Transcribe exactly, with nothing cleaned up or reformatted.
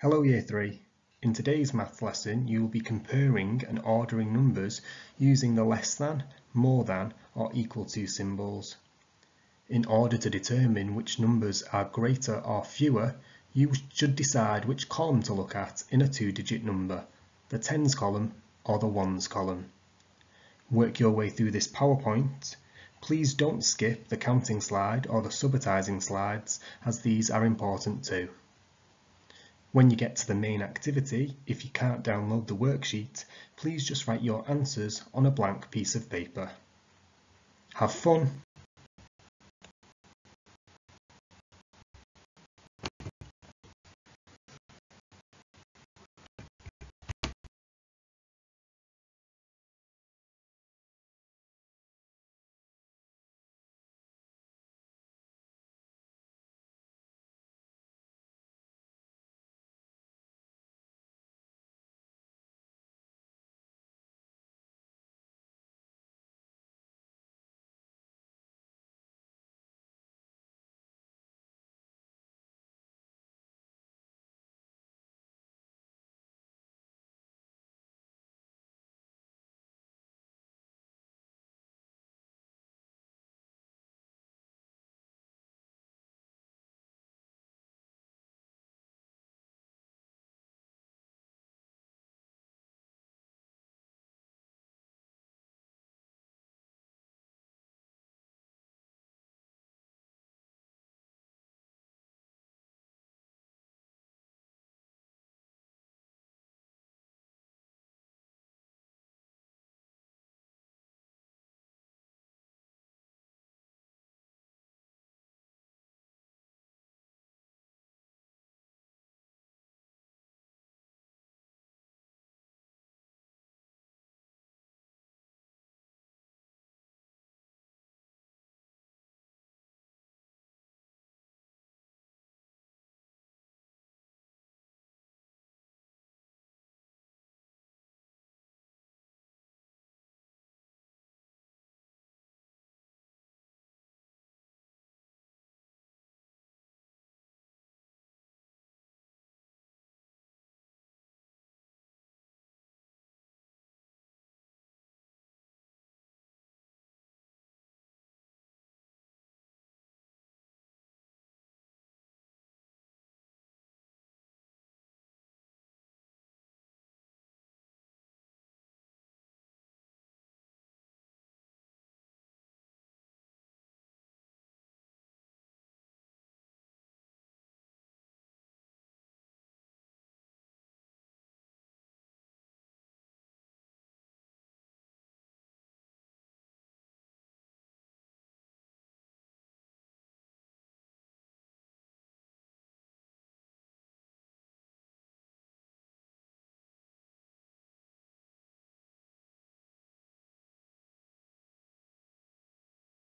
Hello Year three. In today's math lesson you will be comparing and ordering numbers using the less than, more than or equal to symbols. In order to determine which numbers are greater or fewer, you should decide which column to look at in a two-digit number, the tens column or the ones column. Work your way through this PowerPoint. Please don't skip the counting slide or the subitizing slides, as these are important too. When you get to the main activity, if you can't download the worksheet, please just write your answers on a blank piece of paper. Have fun!